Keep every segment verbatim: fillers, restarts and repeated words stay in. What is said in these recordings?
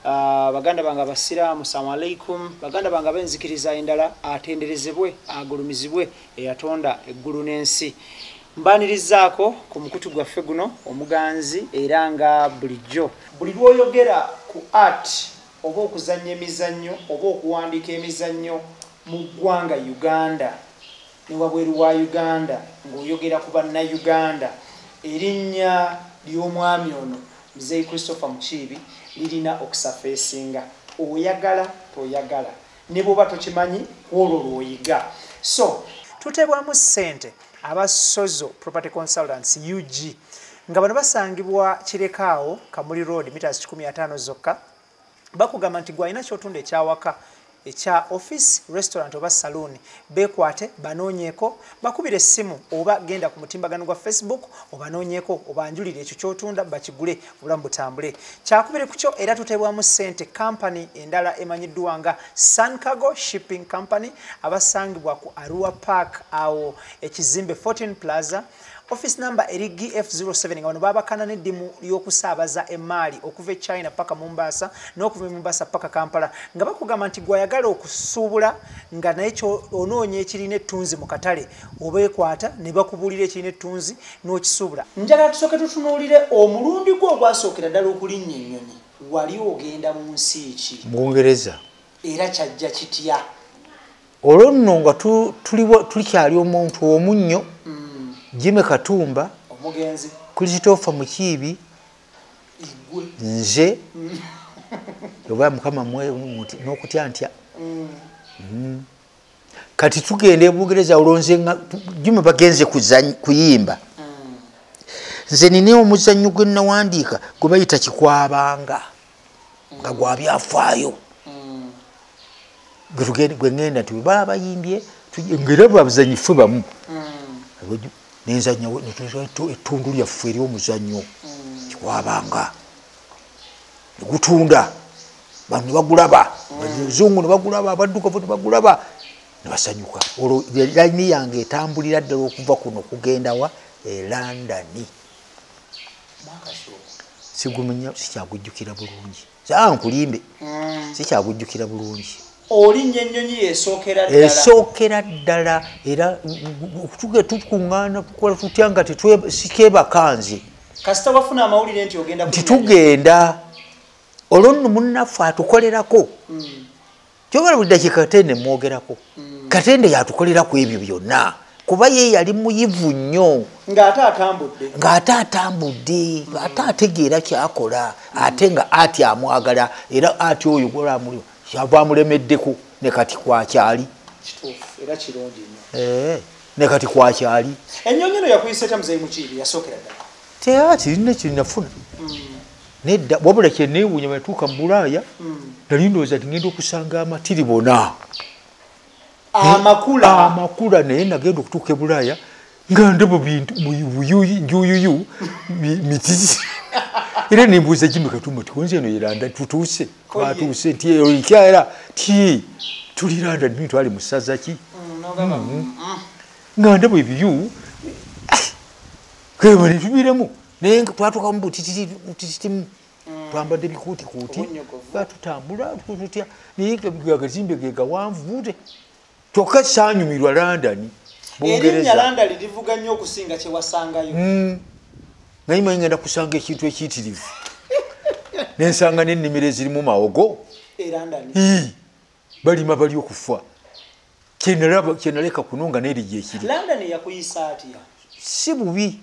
Uh, baganda banga basiramu assalamu alaikum baganda banga benzikiriza endala atenderezebwe agulumizibwe eyatonda eggulu n'ensi mbanirizaako ku mukutu gwaffe guno omuganzi era nga bulijjo buli lwoyogera ku art oba okuzannya emizannyo oba okuwandiika emizannyo mu ggwanga Uganda ne wabweru wa Uganda ng'oyogera ku bannayuganda erinnya ly'omwami ono Mzee Christopher Mukiibi lirina okusafeesinga oyagala toyagala ne bwoba tokimanyi olwo lw'oyiga. So tutebwamu ssente abasozo property consultants U G nga bano basangibwa Kirekaawo Kamuli Road meters kikumi na ttaano zokka bakugamba nti gwe alina kyotunda ekyawaka ekya office restaurant oba saloon bekwate banoonyeko bakubire essimu oba genda ku mutimbagano gwa Facebook oba noonyeko oba njulire ekyo kyotunda bakigule obulamu butambule kyakubire ku kyo era tutebwamu ssente company endala emanyiddwa nga Sun Cargo Shipping Company abasangibwa ku Arua Park awo ekizimbe fourteen Plaza office number eri G F zero seven nga bano babakana n'eddimu y'okusaabaza emaali okuva e China paka Mombasa n'okuva Mombasa paka Kampala nga bakugamba nti gwayagala okusuubula nga naye kyo onoonya ekirina ettunzi mu katale obeekwata ne bakubuulira ekirina ettunzi n'okisuubula. Njagala tusooke tutunuulire omulundi gwo ogwasookera ddala okulinnya ennyonyi wali ogenda mu nsi ki? Bungereza. Era kyajja kitya? Olwo nno nga tulikyali omuntu omunnyo Jime Katumba omugenzi Christopher Mukiibi igwe nze oba mukama mwe muti n'okutya ntya kati tugende Bungereza olonze Jime bagenze kuyimba nze nine omuzannyo gwe nawandiika gwe bayita Kikwabanga nga gwabyafaayo gwe ngenda nti baba bayimbye ngera babuzanyifu bamu nenzanya ettundu lyaffe ery'omuzannyo Kikwabanga negutunda bano ne bagulaba abazungu ne bagulaba abaddugavu ne bagulaba ne basanyuka olwo layini yange etambulira ddala okuva kuno kugenda wa e London sigumenya sikyagujjukira bulungi saa nkulimbe sikyagujjukira bulungi olinya ennyonyi esookera ddala esookera ddala era tuge tukuŋŋaana tukola tutya nga tetwebakanze kasita wafuna amawulire nti ogenda nti tugenda olwo nno munnaffe atukolerako kyogala buli dakiika Katende mwogerako Katende yatukolerako ebyo byonna kuba ye yali muyivu nnyo ng'ate atambudde ng'ate atambudde ate ategeera kyakola ate nga ati amwagala era ati oyo gwolamuli kyava mulemeddeko ne kati kwakyali kituufu era kirungi nnyo eh ne kati kwakyali ennyonyi eno yakuyise ta Mzee Mukiibi yasookera ddala teati nne kinafuna nedda wabula kyenneewuunya bwe natuuka mu Bulaaya nali ndowooza nti ngenda okusanga amatiri bona amakula amakula naye nagenda okutuuka e Bulaaya nga ndaba bintu njuyuyu mitisi era nimbuuza Jimmy Katumba ti konze eno yeranda tutuuse twatuuse nti oyikyera ti tuliranda nti twali mu ssaza ki nga ndaba ebiyu keba ne tubiremu naye twatuuka mu butititimu twambadde bikuutikuuti batutambula tutya naye agazimbe ge gawanvu bute kyokka saanyumirwa London Bungereza London livuga nnyo okusinga kye wasangayo naye manyi ngenda kusanga ekintu ekiyitirivu nensanga n'ennimiro ezirimu mawogo balima bali okufa kyenaleka kunonga n'erigi ekiri London yakuyisa atya si bubi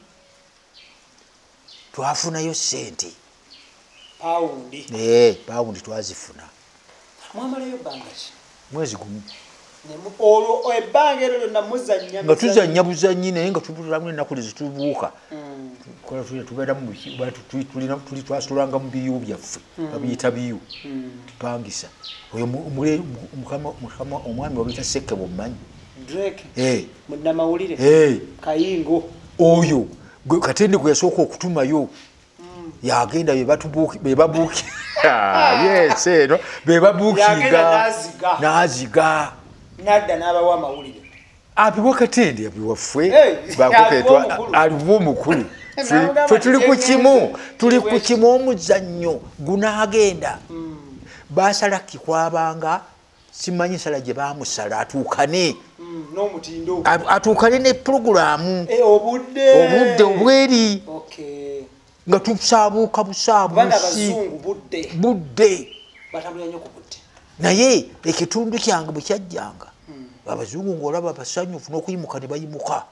twafunayo ssente paundi ee paundi twazifuna mwamalayo bbanga ki mwezi gumu olwo ebbanga eryo lyonna muzannya nga tuzannya buzannyi naye nga tubulamu ennaku lezitubuuka kola tubeeramu tuli twasulanga mu biyu byaffe babiyita biyu tupangisa oyo omwami wabiyita Sekke bwommanyi munnamawulire kayingo oyo Katende gwe yasooka okutumayo yagenda bebabuukira yes eno bebabuukiga n'aziga nadda n'abawa amawulire abiwa Katende abiwaffe bakoketwa aliwo omukulu ffe tuli ku kimu tuli ku kimu omuzannyo gunaagenda basalaki kwabanga simanyi sala gye bamusala atuukane n'omutindo atuukane ne programu obudde obudde obweri okay nga tusaabuuka busaabuusi budde budde batambulira nnyo ku budde naye ekitundu kyange bwe kyajjanga abazungu ng'olaba basanyufu n'okuyimuka ne bayimuka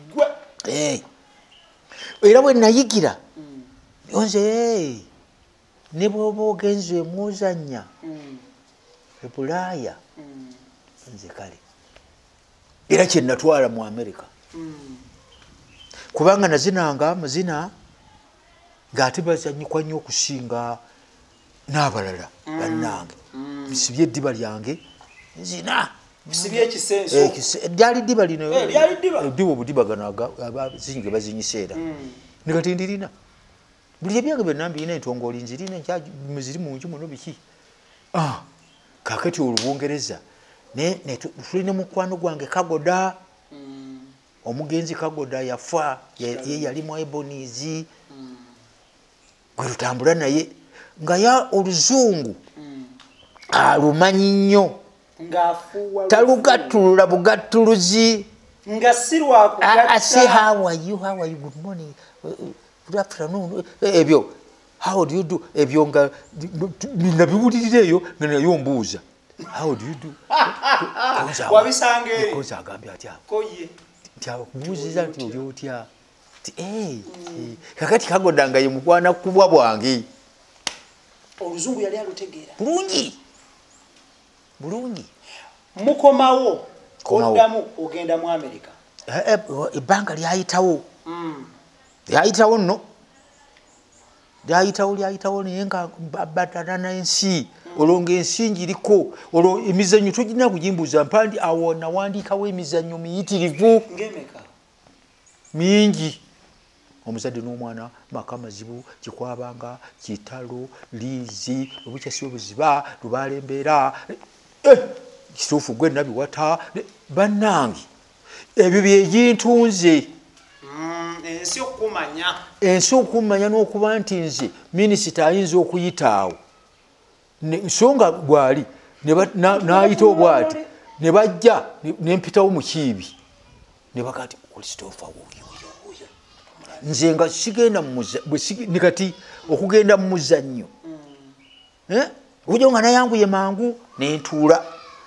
era bwe nayigira nze ne bw'oba ogenze emuzannya ebulaaya nze kale era kye natwala mu Amerika kubanga nazinanga amazina ng'ate bazanyikwa nnyo okusinga n'abalala bannange nsibye eddiba lyange nzina sibye ekisenso lyali ddiba lino lyali ddiba eddiba obudibagano abazinyi ge bazinyisa era ne kati ndirina buli ebyange byonna mbirina entongooli nzirina ziri mu nju muno biki kakati olubungereza tulina mukwano gwange Kagoda omugenzi Kagoda yafa ye yali mu Ebonizi gwe tutambula naye nga ya oluzungu alumanyi nnyo talugattulula bugattuluzi nga si lwakugatta I say how are you how are you good morning good afternoon ebyo how do you do ebyo nga nabiwulirira eyo nga nayo mbuuza how do you do wabisanga eri koza agambye atya koye ntiakubuuziza nti oli otya kakati Kagoda nga ye mukwana kubwa bwange oluzungu yali alutegeera bulungi bulungi mukomawo oddamu ogenda mu Amerika ebbanga lyayitawo lyayitawo nno lyayitawo lyayitawo naye nga batana n'ensi olwo ng'ensi ngiriko olwo emizannyo togirina kugimbuuza mpandi awo nawandiikawo emizannyo miyitirivu mingi omuzadde n'omwana maka mazibu kikwabanga kitalo liizi obukyasi obuziba lubaala embeera kituufu gwe nabiwata bannange ebyo byeyintunze ensi okumanya ensi okumanya n'okuba nti nze minisita ayinza okuyitaawo nsonga gwali n'ayita obwati ne bajja nempitawo mukiibi ne bagati Christopher wuyo nze nga sigenda ne kati okugenda mu muzannyo okujja nga nayanguye mangu nentuula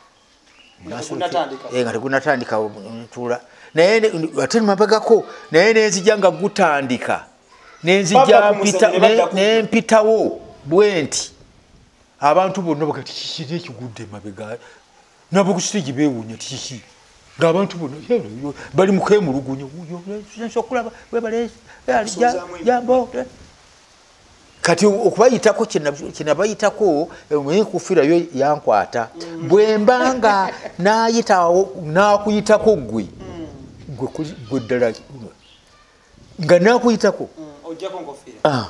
nga tegunatandika ntuula naye ate mabagako naye nenzija nga gutandika nenzija nempitawo bwenti abantu bonna bagati kiki ekigudde emabega nabo ku stage beewuunya tikiki ng'abantu bonna bali mu kemulugunya okulaba webale jambo kati okubayitako kyenabayitako enkufiira yo yankwata bwe mbanga n'ayitawo n'akuyitako gwe gwe ddala nga n'akuyitako ojjako enkofiira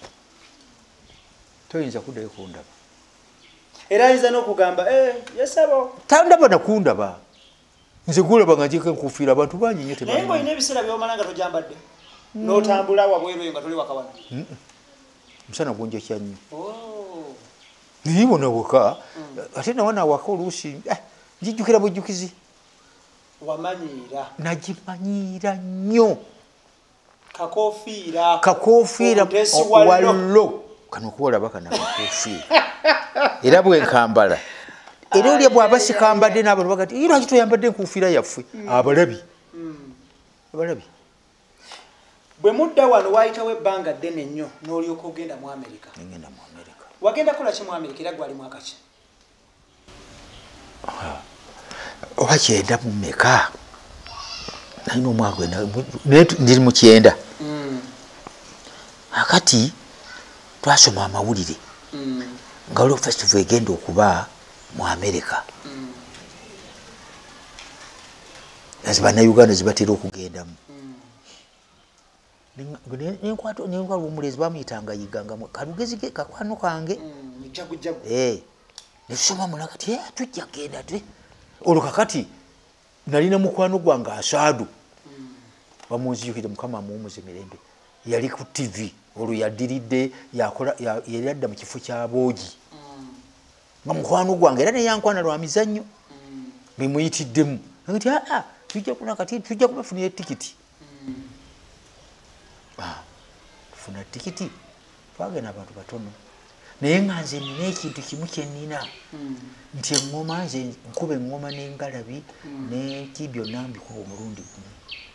toyinza kuddayo kundaba era ayinza n'okugamba yesabo tandaba nakundaba nze gulaba nga njeko enkufiira abantu bangi nnyo naye ng'olina ebiseera by'omala nga tojambadde n'otambula wabweru eyo nga toli wakabana musana gunjokya nnyo naye bona waka ate nawa nawaka oluusi njijjukira bujjukizi wamanyiira nagimanyiira nnyo kakofiira kakofiira wallo kano kuolaba kana kakofiira era bwenkambala era olya bw'aba sikambadde n'abantu bagati ira lwaki toyambadde enkufiira yaffe abalabi abalabi bwe mudda wano waayitawo ebbanga ddene nnyo n'olyoka ogenda mu Amerika ngenda mu Amerika wagenda kola ki mu Amerika era gwali mwaka ki oba kyenda mu meka nalina omwaka naye ndiri mu kyenda akati twasoma amawulire nga waliwo festival egenda okuba mu Amerika bannayuganda zibatera okugendamu nenkwata omulezi bamuyitanga yiganga kalugezi ke kakwano kange netusoma muna kati tujja genda te olwo kakati nalina mukwano gwange Asaadu bamunzijukire mukama amuwumuze mirembe yali ku T V olwo yaddiridde yali adda mu kifo kya boogi nga mukwano gwange era ne yankwana lwa mizannyo bimuyitiddemu nti aa tujja kuna kati tujja kubafunira tikiti tufuna tikiti twagenda abantu batono naye nga nze nina ekintu kimu kyenina nti eŋŋoma nze nkuba eŋŋoma n'engalabi neki byonna mbikuba omulundi gumu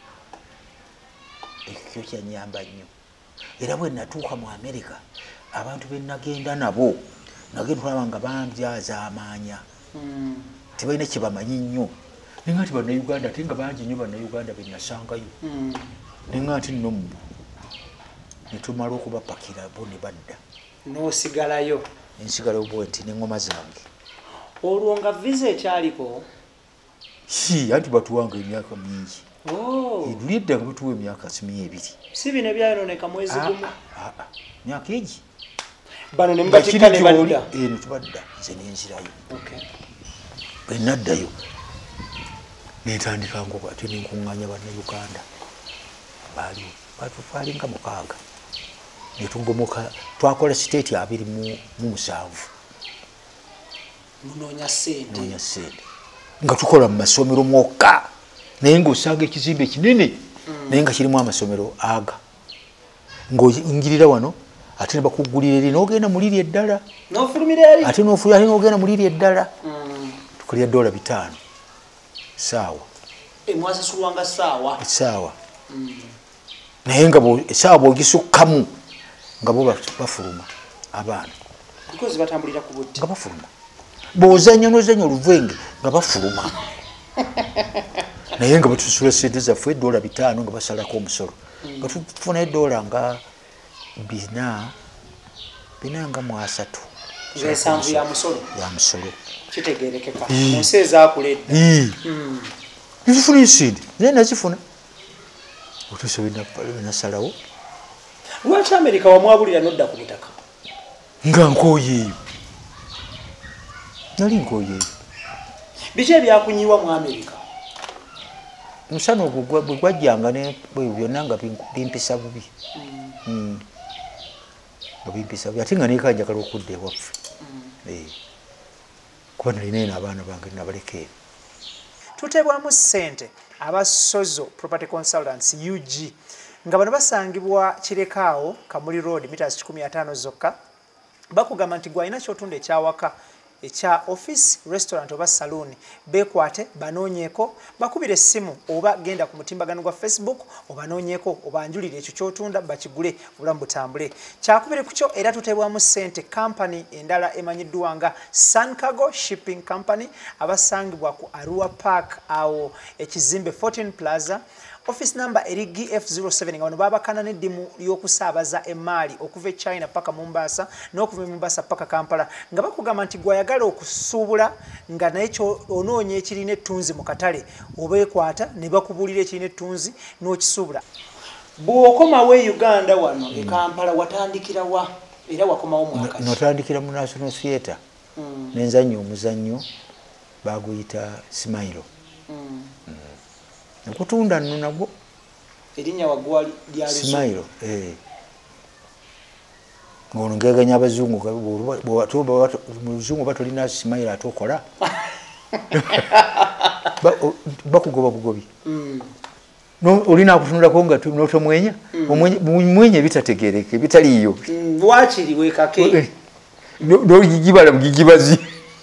ekyo kyanyamba nnyo era bwe natuuka mu Amerika abantu be nagenda nabo nagenda olaba nga bambyazaamaanya tebalina kye bamanyi nnyo nenga nti bannayuganda ate nga bangi nnyo bannayuganda be nasangayo nenga nti nno mbu ne tumala okubapakira bo ne badda n'osigalayo ensigalayo bwe nti n'eŋŋoma zange olwo nga visa ekyaliko si anti batuwanga emyaka mingi eduli edda nga batuwa emyaka simi ebiri si bino byayononeka mwezi gumu myaka egi bano ne mubatika ne badda eno tubadda nze nenzirayo bwe naddayo netandika ngo ate nenkuŋŋanya bannayuganda baaliwo batufaalinga mukaaga netugomoka twakola siteeti abiri mu musanvu munoonya ssente noonya ssente nga tukola mu masomero mwokka naye ng'osanga ekizimbe kinene naye nga kirimu amasomero aga ng'oyingirira wano ate ne bakugulira eri n'ogenda muliri eddala ate n'ofulumira ate n'ogenda muliri eddala tukolera dola bitaano saawa emwasasulwanga saawa esaawa naye nga esaawa bw'ogisukkamu nga bo bafuluma abaana nga bafuluma bw'ozanya n'ozanya oluvenge nga bafuluma naye nga batusula sente zaffe edola bitaano nga basalako omusolo nga tufuna edola nga bina bina nga mu asatu nsanvu ya musolo ya musolo kitegerekeka munsi ezaakuledda nzifuna ensindi naye nazifuna otuusa benasalawo lwaki Amerika wamwabulira nodda ku butaka nga nkooye eyo nali nkooye eyo biki ebyakunyiwa mu Amerika omusana ogwo bwe gwajjanga byonna nga bimpisa bubi nga bimpisa bubi ate nga nekanjagala okudda ewaffe kuba nalina eno abaana bange nabaleka eyo tuteebwamu ssente aba Sozo Property Consultants U G nga bano basangibwa Kirekaawo Kamuli Road meters kikumi na ttaano zokka bakugamba nti gwalina kyotunda ekyawaka ekya office restaurant oba saloon bekwate banoonyeko bakubire essimu oba genda ku mutimbagano gwa Facebook obanoonyeko obanjulire ekyo kyotunda bakigule obulamu butambule kyakubire ku kyo era tuteebwamu ssente company endala emanyiddwa nga Sun Cargo Shipping Company abasangibwa ku Arua Park awo ekizimbe fourteen Plaza office number eri G F zero seven nga bano babakana n'eddimu y'okusaabaza emaali okuva e China paka Mombasa n'okuva e Mombasa paka Kampala nga bakugamba nti gwayagala okusuubula nga naye kyo onoonya ekirina ettunzi mu katale obeekwata ne bakubulira ekirina ettunzi n'okisuubula bw'okomawo e Uganda wano e Kampala watandikira wa era wakomawo mwaka notandikira mu National Theatre nenzannya omuzannyo baguyita Smile nkutunda nno nagwo erinnya waggwa lya Smile eh ngono ngeganya abazungu muzungu batolina Smile atokola bakugoba bugobi no olina akutunulako nga notomwenya omwenye bitategereke bitaliyo bwakiri wekake no gigibala mugigibazi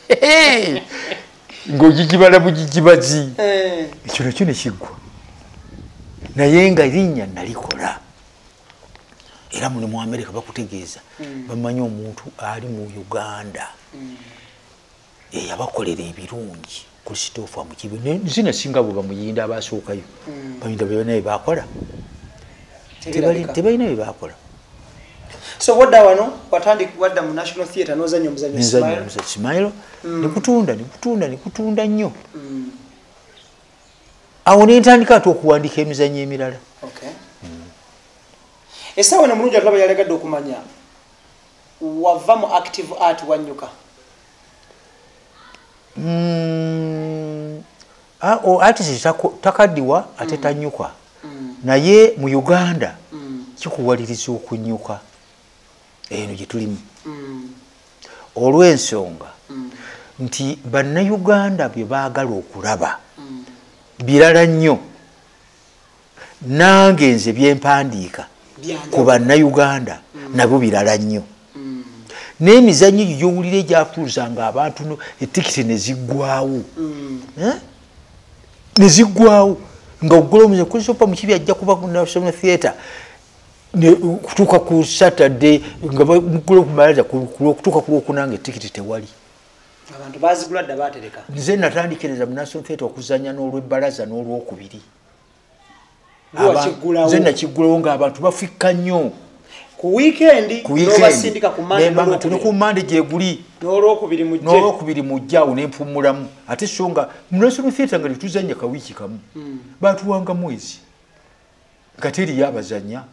ng'ogigibala bugigibazi ekyo nakyo ne kiggwa naye nga erinnya nalikola era muno mu Amerika bakutegeeza bamanyi omuntu ali mu Uganda eyabakolera ebirungi Christopher Mukiibi nzina singa bwe bamuyinda abasookayo bayinda bwe naye bakola tebalina bye bakola so wadda wano watandi wadda mu National Theatre nozanyo muzanyo Smile Smile nikutunda nikutunda nikutunda nnyo awo nentandika ate okuwandika emizanyo emirala okay esawa na mulungi atulaba yalegadde okumanya wava mu active art wanyuka mm ah o artist takadiwa ate tanyuka naye mu Uganda kikuwaliriza okunyuka eno gye tulimu olw'ensonga nti bannayuganda bye baagala okulaba birala nnyo nange nze byempandiika ku bannayuganda nabyo birala nnyo n'emizannyo gyo gyowulira egyakuuzanga abantu etikiti ne ziggwawo ne ziggwawo nga ogula omuze kusopa mukibi ajja kuba ku National Theatre kutuuka ku Saturday nga mugula okumalaza kutuuka ku Lwokunanga etikiti tewali abantu bazigula dda baatereka nze natandikiriza mu National Theatre okuzannya n'olw'ebbalaza n'olwokubiri nze nakiggulawo ng'abantu bafikka nnyo ku weekendi n'obasindika ku Monday ne ku Monday gye guli n'olwokubiri mujja awo ne mpumulamu ate so nga mu National Theatre nga tetuzannya kawiiki kamu baatuwanga mwezi nga teriyo abazannya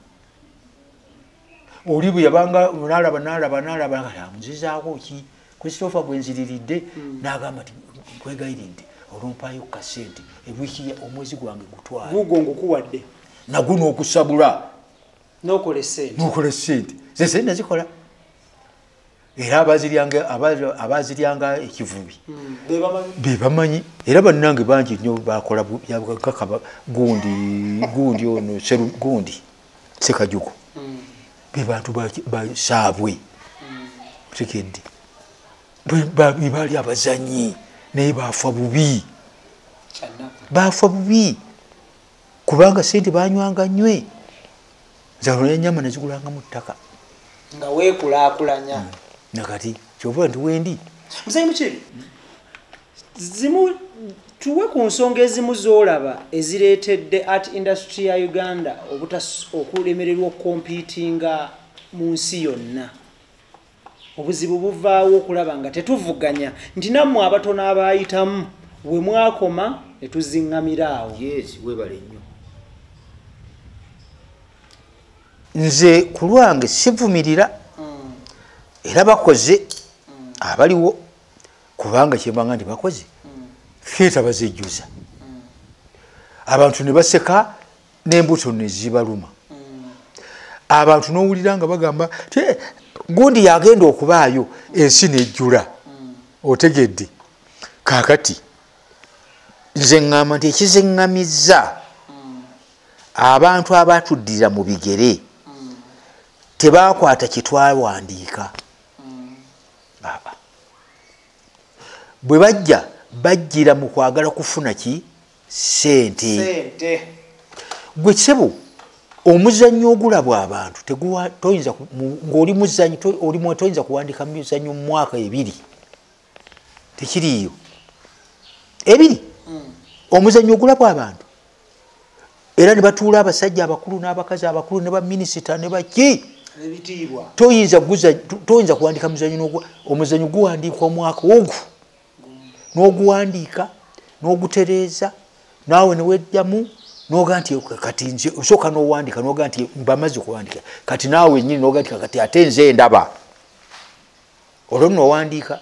oli bwe yabanga naalaba naalaba naalaba amuzizaako ki Christopher gwe nziriridde n'agamba nti nkwegayiridde olumpaayo ku kasente ewiiki omwezi gwange gutwala gugwo ngukuwadde nagwo n'okusabula n'okola essente n'okola essente ze sente nazikola era abaziryanga ekivubi be bamanyi era bannange bangi nnyo bakola kakaba gundi gundi ono gundi Sekajuko be bantu basaabwe tekedde baali abazanyi naye baafa bubi baafa bubi kubanga sente banywanga nnywe zalo n'ennyama nezigulanga mu ttaka nga weekulaakulanya nakati kyova nti wendi Musayi Mukiibi zimu tuwe ku nsonga ezimu z'olaba ezireetedde art industry ya Uganda okulemererwa okumpiitinga mu nsi yonna obuzibu buvaawo okulaba nga tetuvuganya nti nammwe abatono abaayitamu we mwakoma ne tuziŋŋamira awo yes webale nnyo nze ku lwange sivumirira era bakoze abaliwo kubanga kyembanga nti bakoze theatre bazejjuza abantu ne baseka n'embuto ne zibaluma abantu n'owulira nga bagamba gundi yagenda okubaayo ensi nejjula otegedde kaakati nze ŋŋamba nti ekiziŋŋamizza abantu abatuddira mu bigere tebakwata kitwawandiika bwe bajja bajjira mu kwagala kufuna ki sente gwe ssebo omuzannyo ogulabwa abantu toyinza ng'oli muzannyi olimu toyinza kuwandiika muzannyo mu mwaka ebiri tekiriiyo ebiri omuzannyo ogulabwa abantu era ne batuula abasajja abakulu n'abakazi abakulu ne baminisita ne baki toyinza kuwandiika muzannyo omuzannyo guwandiikwa omwaka ogwo n'oguwandiika n'ogutereeza naawe ne wejjamu noga nti kati nze osooka n'owandiika noga nti mbamaze okuwandiika kati naawe nnyini noga nti kati ate nze ndaba olwo n'owandiika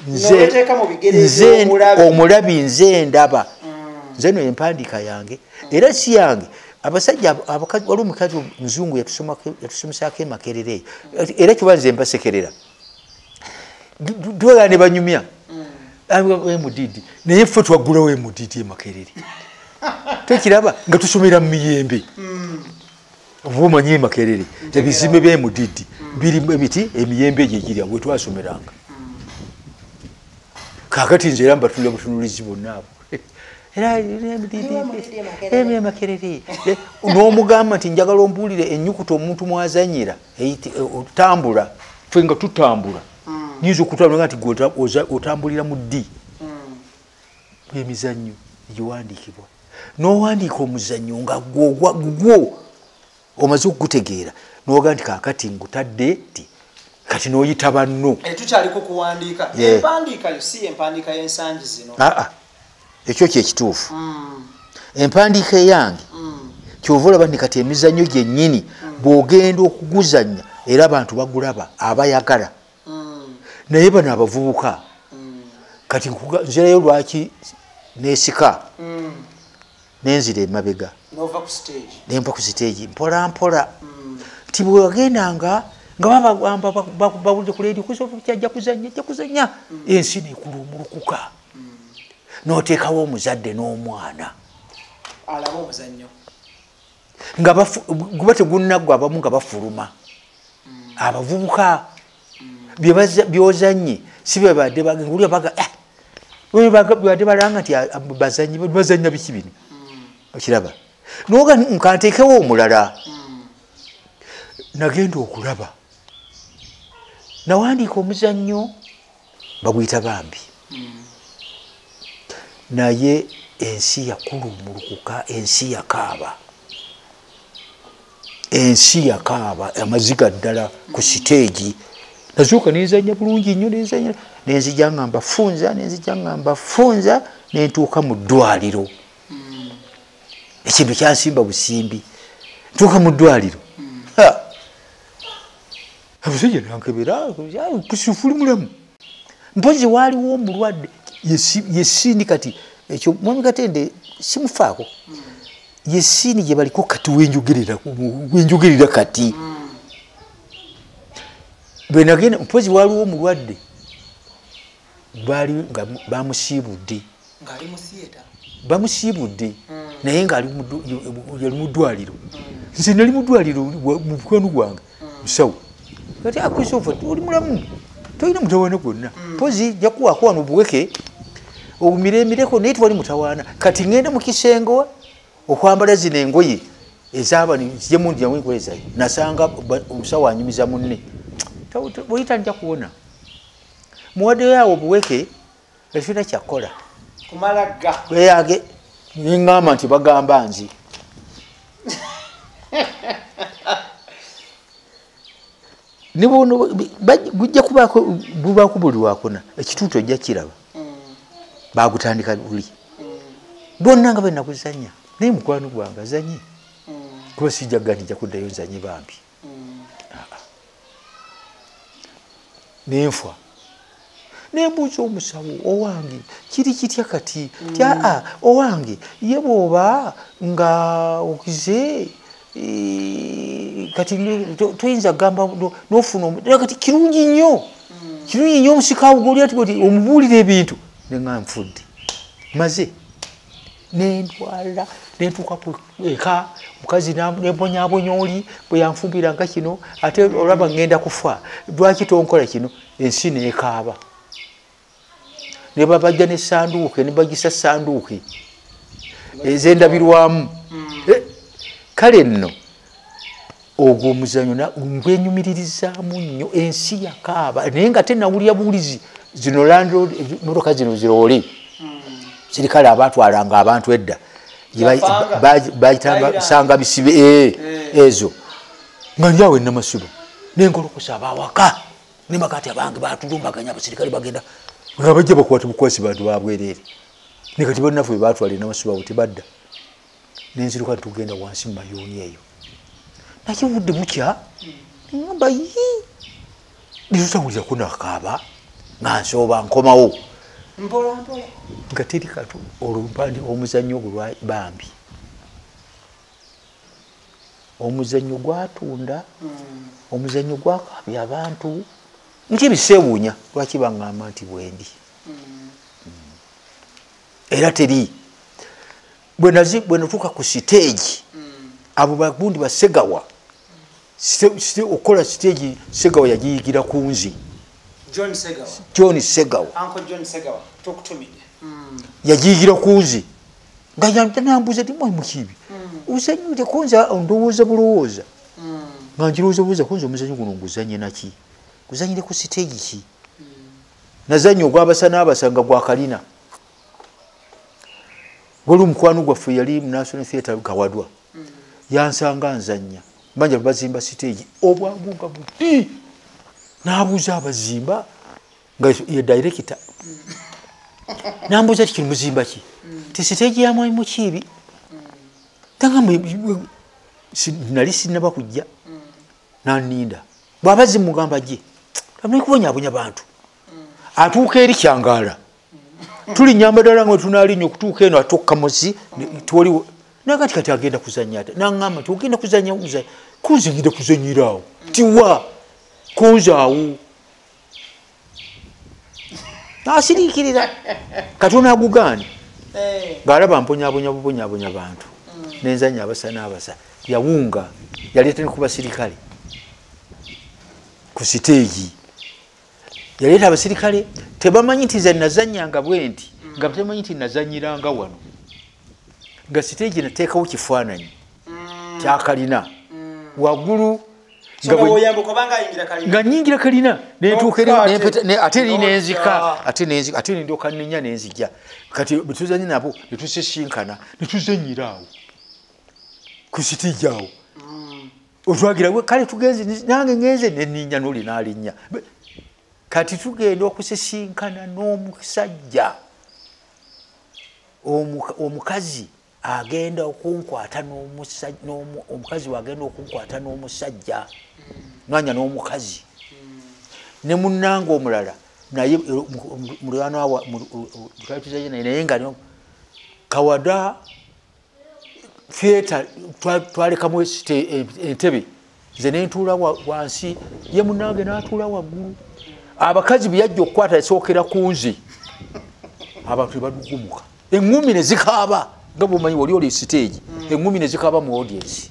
nze omulabi nze ndaba nze no empandiika yange era si yange abasajja wali omukazi muzungu yatusomesaako emakerere era kiba nze mbasekerera twegala ne banyumya emudidi naye ffe twaggulawo emudidi emakerere tekiraba nga tusomera mu miyembe oba omanyi emakerere ebizimbe by'emudidi birimu emiti emiyembe egyo egirya bwe twasomeranga kaakati nze era mbatulira butunulizi bonna abo era emakerere n'omugamba nti njagala ombuulire ennyukuta omuntu mwazanyira otambula ffe nga tutambula nyinza okutambula nti otambulira mu ddi emizannyo egiwandiikibwa n'owandiika omuzannyo nga gwo omaze okugutegeera n'oga nti kaakati ngutadde ti kati n'oyita banno tukyaliko kuwandiika empandiika yo si empandiika y'ensangi zino aa ekyo kyekituufu empandiika eyange kyova olaba nti kati emizannyo gyennyini bw'ogenda okuguzannya era abantu bagulaba abayagala naye bano abavubuka kati nzirayo lwaki nesika nenzira emabega nenva ku siteegi mpola mpola nti bwe wagendanga nga babagamba bawulire ku leedi kusokyajja kuzanya ajja kuzanya ensi nekulumulukuka n'oteekawo omuzadde n'omwana alaba omuzannyo nga guba tegunnaggwa abamu nga bafuluma abavubuka byozanye si bebadde bagengulya baga bebadde balanga nti bazanya biki bino okiraba noga nkanteekewo omulala nagenda okulaba nawandiika omuzannyo baguyita bambi naye ensi yakulumulukuka ensi yakaaba ensi yakaaba amaziga ddala ku siteegi nazuuka nenzanya bulungi nnyo nenzanya nenzija ngamba funza nenzija ngamba funza nentuuka mu ddwaliro ekintu kyansimba busimbi ntuuka mu ddwaliro abasajja nankebera kusufuli mulamu mpozi waaliwo omulwadde yesini kati ekyo mwami Katende simufaako yesini gye baliko kati wenjogerera wenjogerera kati bwe nagenda mpozi waaliwo omulwadde baali nga bamusiibudde ng'ali mu theatre bamusiibudde naye ng'ali mu ddwaliro nze nali mu ddwaliro mu mukwano gwange musawo kati akusofa oli mulamu tolina mutawaana gwonna mpozi jakuwaako wano obuweke obumiremireko naye tewali mutawaana kati ngenda mu kisengo okwambala zino engoye ezabanijemundi yawenkolezayo nasanga omusawo anyumiza munne oyita nja kuwona muwaddeyo yawo obuweke ekifina kyakola kumalaga weyage neŋŋamba nti bagamba nzi gujja kubaako bubaako buli wakona ekituuto ojja kiraba bagutandika luli bonna nga benakuzanya naye mukwano gwange azanye kuba sijjaga nti nja kuddayo nzanye bambi nenfa nembuuza omusawo owange kiri kitya kati tyaa owange ye bwoba nga okize kati toyinza gamba nofuna kati kirungi nnyo kirungi nnyo omusika goli ati oti omubuulira ebintu nenga nfudde maze nendwala nentuuka eka mukazi nembonyabonya oli bwe yanfumbiranga kino ate olaba ngenda kufa lwaki tonkola kino ensi neekaaba ne babajja nesanduuke nebagisa sanduuke ezendabirwamu kale nno ogwo omuzanyo ngwenyumiririzaamu nnyo ensi yakaaba naye nga tenawulira buwulizi zino landomotoka zino ziroole sirikale abatwalanga abantu edda bayitanga bisibe ezo nga njawe namasuba nengolokosa abawaka nemakati abange batulumbaganya abasirikale bagenda nga bajja bakwata bukwasi bantu babwerere nekati bannaffe batwala namasuba butibadda nenziruka ntugenda wansi mu mayuuni eyo naye budde bukya ngamba yi nitutawulirako nakaaba nga nsooba nkomawo nga teri katu olumpandi omuzannyo ogwo bambi omuzannyo gwatunda omuzannyo gwakaabya abantu nti ebiseewuunya lwaki baŋŋamba nti bwendi era teri bwe natuuka ku siteegi abo bagundi basegawa okola siteegi segawa yagiyigira ku nzi John Segawa John Segawa Uncle John Segawa tukutumide yagiyigira ku nzi nga yanambuuza ti mwayi mukiibi uzanyire kunza ndowooza bulowooza nga njirowooza bulowooza kunza omuzannyo guno nguzanye naki guzanyire ku siteegi ki nazannyo ogwabasa n'abasa nga gwakalina wali omukwano gwaffe yali mu National Theatre Kawadwa yansanga nzanya mbanja bazimba siteegi obwangu nga buti n'abuuza abazimba nga ye director nambuuza ti kino muzimba ki ti siteegi ya Mwami Mukiibi tanga nali sinnaba kujja naninda bw'abazi mugamba gye amekubonyaabonya bantu atuuka eri kyangaala tuli nyamba ddala nga tunalinya okutuuka eno atokka muzi twoliwo nakati kati agenda kuzanya ate naŋŋamba nti ogenda kuzanya kunze ngenda kuzanyiraawo tiwa kunzaawo nasiriikirira Katonda agugaane ng'alaba mponyaabonya bubonyaabonya bantu nenzanya abasa n'abasa yawunga yaleeta ne ku basirikale ku siteegi yaleeta abasirikale tebamanyi nti ze nazanyanga bwe nti nga tebamanyi nti nazanyiranga wano nga siteegi nateekawo kifaananyi kyakalina waggulu nga nyingira kalina netuuka ate eri nenzika ate nendyoka nenya nenzija kati betuzanyi nabo netusisinkana netuzanyira awo ku siteegi awo otwagira kale tugenze nange ngenze neninya noli nalinnya kati tugenda okusisinkana n'omusajja omukazi agenda okunkwata n'omusajja omukazi wagenda okunkwata n'omusajja mwanya n'omukazi ne munnanga omulala naye mulwana wa tukatuzaje naye nga kawada theater twalekamu entebe ze nentuula wansi ye munnange n'atuula waggulu abakazi byajja okukwata esookera ku nze abantu badugumuka eŋŋumi ne zikaaba nga bwomanyi wali oli siteegi eŋŋumi ne zikaaba mu audience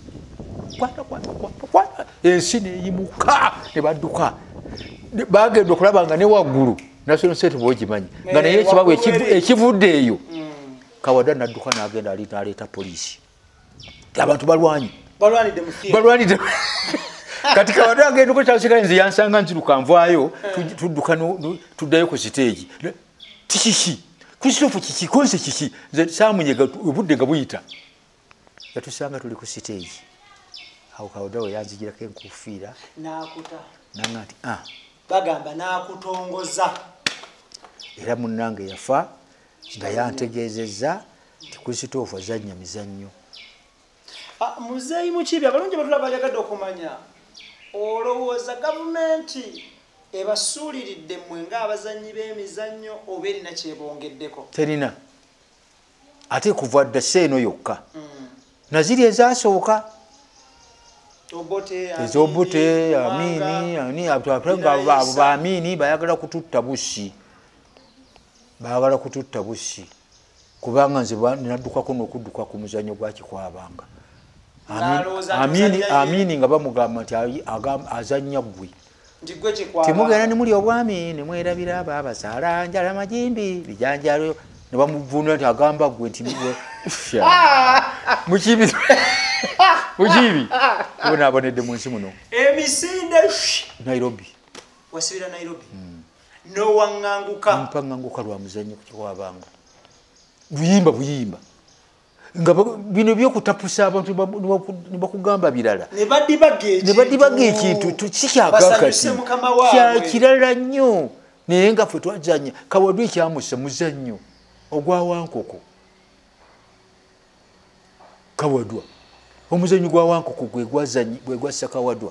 ensi neyimuka ne badduka bagenda okulaba nga ne waggulu national state bwogimanyi nga naye ekibabu ekivudde eyo kawada nadduka n'agenda ali n'aleeta poliisi abantu balwanyi balwanidde kati kawada agenda okwekyasika nze yansanga nziruka nvaayo tudduka tuddayo ku siteegi tikiki Christophe kiki konse kiki nze saamunyega obudde nga buyita yatusanga tuli ku siteegi awo kawada we yanzigirako enkufiira n'akuta nanga nti ah bagamba n'akutongoza era munnange yafa nga yantegeezezza ti Christophe azannya mizannyo muzeeyi Mukiibi abalungi batulaba bajagadde okumanya olowooza gavumenti ebasuuliridde mmwe ng'abazannyi b'emizannyo oba erina kyebongeddeko terina ate kuva dda seeno yokka naziri ezasooka ezobote amini abo baamini bayagala kututta busi bayagala kututta busi kubanga nze naddukako n'okudduka ku muzannyo gwakikwabanga amini nga bamugamba nti azannya ggwe timugenda ne muli obwami ne mwerabira abo abazaala njala magimbi bijanjalo ne bamuvunula nti agamba ggwe nti Mukiibi Mukiibi bonaabonedde mu nsi muno emisinde Nairobi wasibira Nairobi nowaŋŋanguka mpa ŋŋanguka lwa muzannyo kukikwabanga buyimba buyimba nga bino byokutapusa abantu ne bakugamba birala ne badibaga ekintu kikyakakati kyakirala nnyo naye nga ffe twazanya Kawadwa ekyamusa muzannyo ogwa Wankoko Kawadwa omuzannyo gwa Wankoko gwe gwassa Kawadwa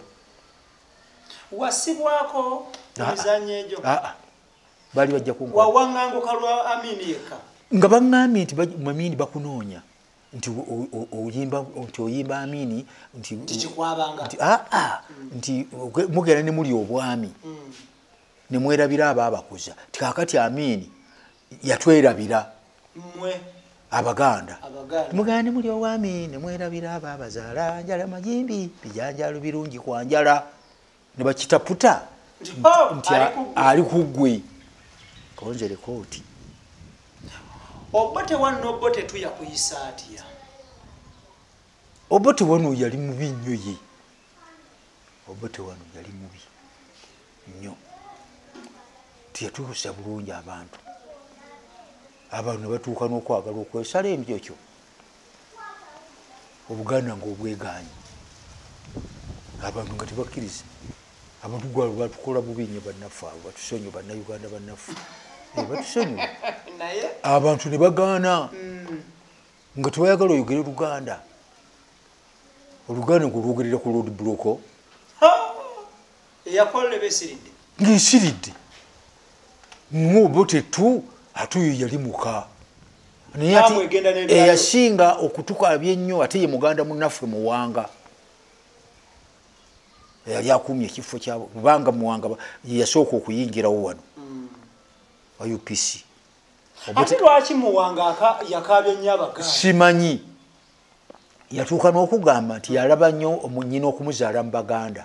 wasibwako emizannyo egyo baali bajja ku wawaŋŋanguka lwa Amini yekka nga baŋŋambye nti Amini bakunoonya nti oyimba nti oyimba Amini nti kikwabanga nti ah ah nti mugenda ne muli obwami ne mwerabira aba abakuza tikakati Amini yatwerabira mmwe Abaganda mugenda ne muli obwami ne mwerabira aba abazaala njala magimbi bijanjalo birungi kwa njala ne bakitaputa nti ali kuggwe konze lekoti Obote wano obote tuya kuyisa atya Obote wano yali mubi nnyo ye Obote wano yali mubi nnyo tiyatuusa bulungi abantu abantu ne batuuka n'okwagala okwesala embyokyo Obuganda ng'obwegaanyi abantu nga tebakkiriza abantu gwalo batukola bubi nnyo bannaffe abo batusonyiwe bannayuganda bannaffe batusonyiwe abantu ne bagaana nga tebayagala oyogere Luganda Oluganda ng'olwogerera ku road block ng'esiridde ng'Obote tu ate oyo yali muka naye ati eyasinga okutukalabya ennyo ate ye muganda munnaffe Muwanga yali akumye ekifo kyabo kubanga Muwanga yasooka okuyingirawo wano wa U P C. Ate lwaki Muwanga yakabye nnyo Abaganda? Simanyi. Yatuuka n'okugamba nti yalaba nnyo omunyina okumuzaala mu Baganda.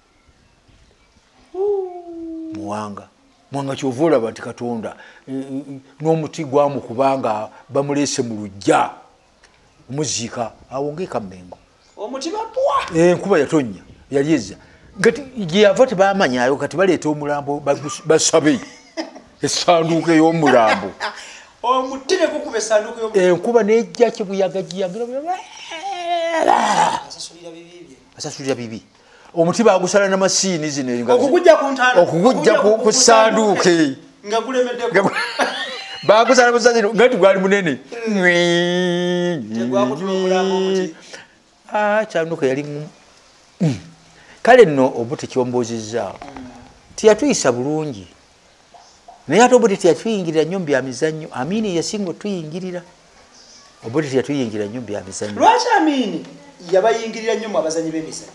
Muwanga. Muwanga kyova olaba nti Katonda n'omuti gwamu kubanga bamuleese mu luggya omuziika awo ng'eka Mmengo. Omuti bapwa? Enkuba yatonnya yali ezza. Kati gye yava tebamanyayo kati baleeta omulambo basabe essanduuko ey'omulambo. Omuti ne gukuba essanduuko y'omulambo. Enkuba n'ejja kibuyaga giyagira asasulira bibi. Asasulira bibi. Omuti bagusala na masiini zino okugujja ku ntanda okugujja ku ssanduuko nga gulemeddeko bagusala mu ssanduuko ngati gwali munene. Tegwakutula omulambo omuti. Ah, ssanduuko yali kale nno obuti kyomboozizza tiyatuyisa bulungi naye ate obuti tiyatuyingirira nnyo mu bya mizannyo. Amini yasinga otuyingirira obuti tiyatuyingirira nnyo mu bya mizannyo. Lwaki Amini yabayingirira nnyo mu abazannyi b'emizannyo?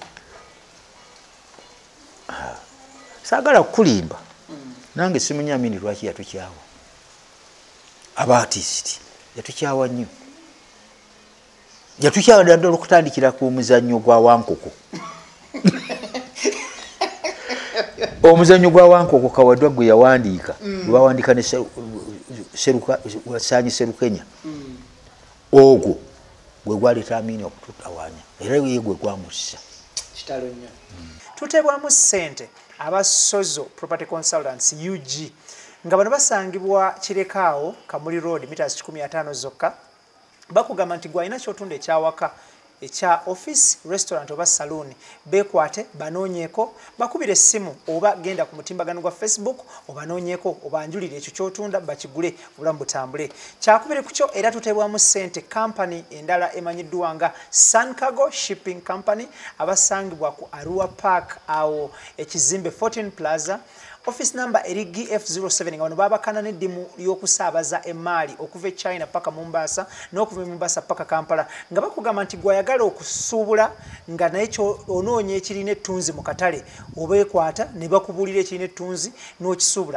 Saagala kukulimba nange simunya Amini lwaki yatukyawa. Abaartisiti yatukyawa nnyo. Yatukyawa ddala okutandikira ku muzannyo gwa Wankoko. Omuzannyo gwa Wankoko Kawadwa gwe yawandiika gwe bawandiika ne Wasaanyi Serukenya ogwo gwe gwaleeta Amini okututawaanya era ye gwe gwamussa kitalo nnyo. Tutebwamu ssente aba Sozo Property Consultants U G nga bano basangibwa Kirekaawo Kamuli Road meters kikumi na ttaano zokka. Bakugamba nti gwe alina kyotunda ekyawaka ekya office restaurant oba saloon bekwate banoonyeeko bakubire essimu oba genda ku mutimbagano gwa Facebook obanoonyeeko obanjulire ekyo kyotunda bakigule obulamu butambule. Kyakubire ku kyo era tutebwamu ssente company endala emanyiddwa nga Sun Cargo Shipping Company abasangibwa ku Arua Park awo ekizimbe fourteen Plaza. Office number eri G F zero seven nga bano babakana n'eddimu y'okusaabaza emaali okuva e China paka Mombasa n'okuva Mombasa paka Kampala nga bakugamba nti gwayagala okusuubula nga naye kyo onoonya ekirina ettunzi mu katale obeekwata ne bakubuulira ekirina ettunzi n'okisuubula